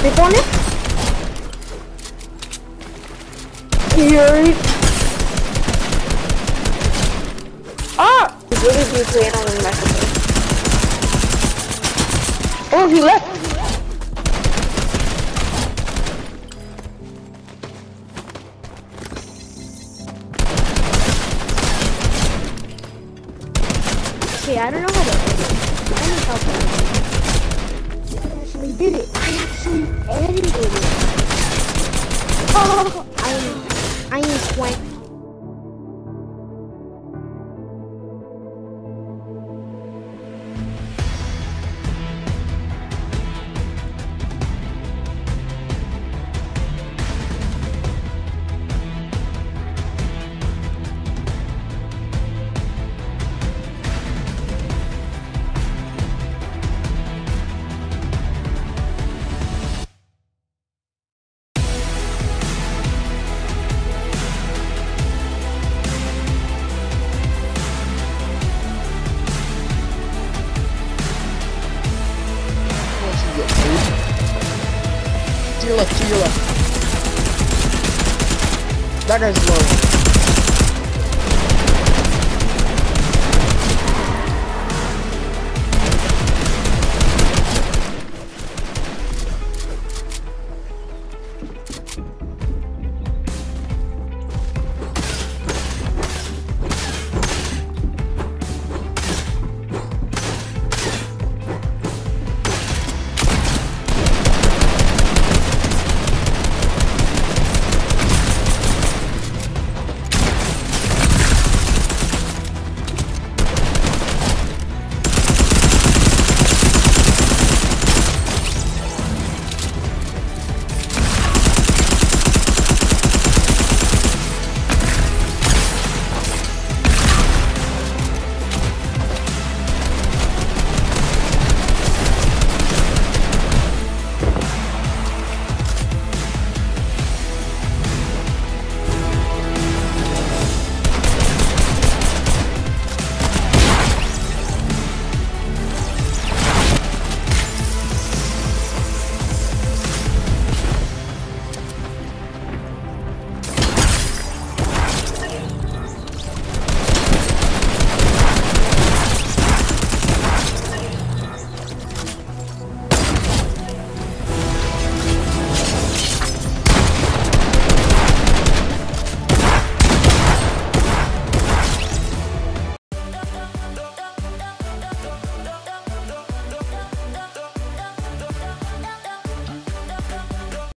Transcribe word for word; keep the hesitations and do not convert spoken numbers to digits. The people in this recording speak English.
Click on it. Here. Ah! He's really deeply in on the microphone. Oh, he left. Okay, I don't know how to edit. I need help. I actually did it. I actually edited it. Oh, I, I am swank. To your left, to your left. That guy's low.